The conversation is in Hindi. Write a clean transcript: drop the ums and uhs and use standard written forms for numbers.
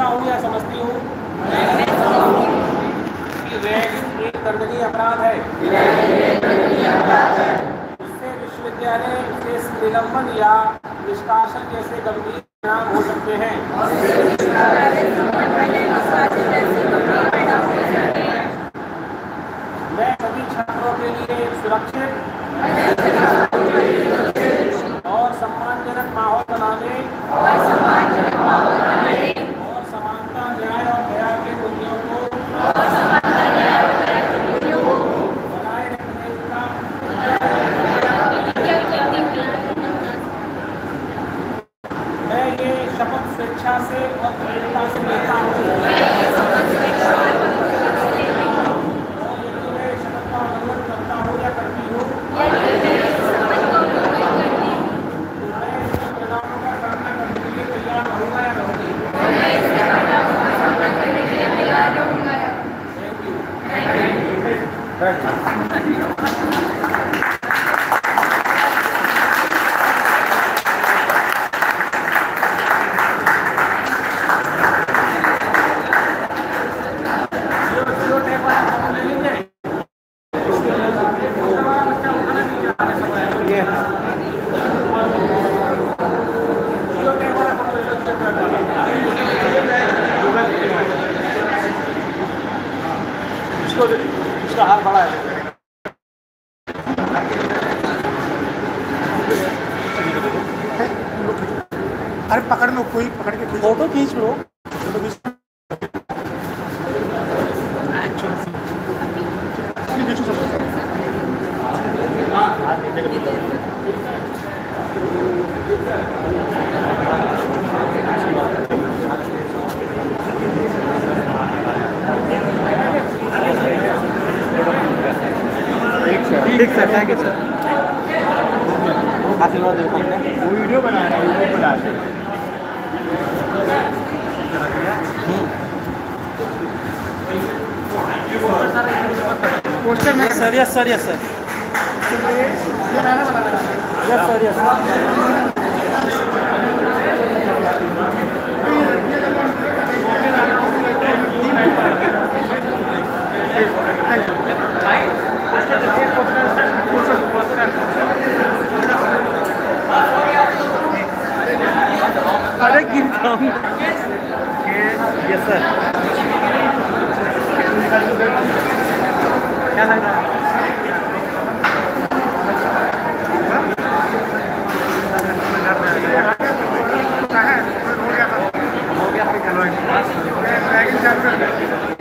समझता हूँ या समझती हूँ कि रैगिंग एक दंडनीय अपराध है। इससे विश्वविद्यालय से निलंबन या निष्कासन जैसे गंभीर परिणाम हो सकते हैं। मैं सभी छात्रों के लिए सुरक्षित और सम्मानजनक माहौल बनाने और समानता, न्याय और दया के मूल्यों को बनाए रखने का मैं ये शपथ स्वेच्छा से और दृढ़ता से लेता हूँ। और यदि मैं शपथ का उल्लंघन करता हूँ या करती हूँ तो मैं इसके परिणामों का सामना करने के लिए तैयार रहूँगा या रहूँगी। इसका हाथ बड़ा है। अरे पकड़ लो, कोई पकड़ के फोटो खींच लो। ठीक सर, थैंक यू सर। आशीर्वाद देखो, वो वीडियो बना रहा है, वीडियो बना रहा है। पोस्टर में sir, yes sir, yes sir, ये मैंने बनाया है। Yes sir, yes sir. अरे गिर जाऊंगा। Yes sir. क्या लग रहा है? हो गया था।